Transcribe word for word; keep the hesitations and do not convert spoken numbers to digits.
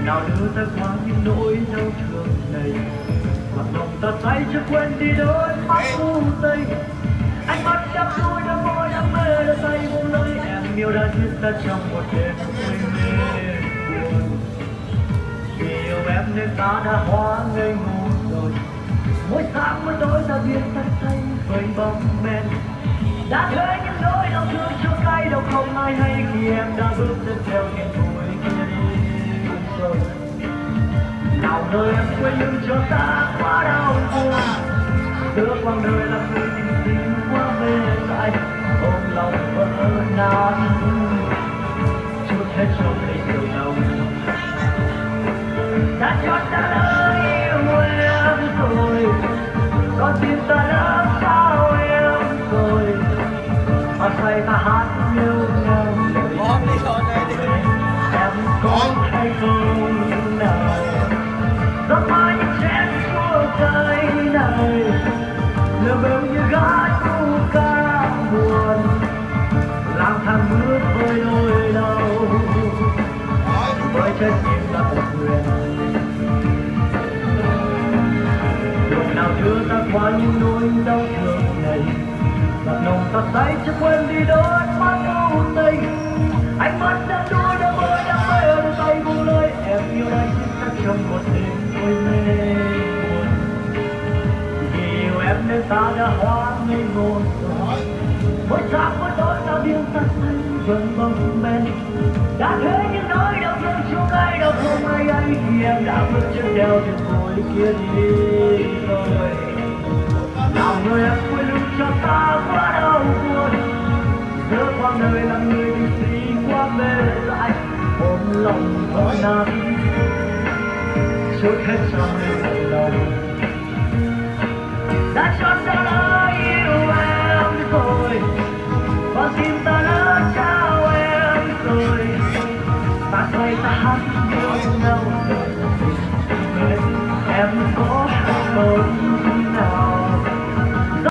nào đưa ta qua những nỗi đau thương này, hoặc lòng ta say chưa quên đi đôi mắt u tây. Ánh mắt đắm đuối đắm môi đắm mê đã say buông lơi, em yêu đã giết ta trong một đêm say mê buồn. Vì yêu em nên ta đã hóa ngây ngô rồi, mỗi sáng mỗi tối ta biết ta say với bóng men. Đã thấy những nỗi đau thương chua cay đâu không ai hay, khi em đã bước đến theo niềm vui kia đi rồi. Nào nơi em quên lưng cho ta quá đau buồn, giữa quãng đời là người tình tình quá mê dại, ôm lòng vỡ nát chút hết trong đầy sầu đau. Đã chót ta lỡ yêu em rồi, con tim ta đã sao em rồi, mà say ta hát yêu nhau. Em có hay không nào, giấc mơ những chén chua cay này, lừa bịp như gái cu ca buồn, lang thang bước với nỗi đau, với trái tim là một nguyện. Đường nào đưa ta qua những nỗi đau thương này, mặt nồng ta say chưa quên đi đôi mắt u tây. Ánh mắt đã đuối đã mơ đã mê đã tay buông lơi, em yêu đã giết ta trong một đêm vui mê buồn. Vì yêu em nên ta đã hóa ngây ngô rồi, mỗi sáng mỗi tối ta biết ta say vẫn bóng men. Đã thấy những nỗi đau thương chua cay đâu không ai ấy, khi em đã bước chân theo đường vội kia đi rồi. Nào người em quên lưng cho ta quá đau buồn, giữa quãng đời là người bị suy quá mê dại, ôm lòng vỡ nát chút hết trong đêm lòng. Đã chót ta lỡ yêu em rồi, và tim ta lỡ trao em rồi, ta say ta hát yêu nhau.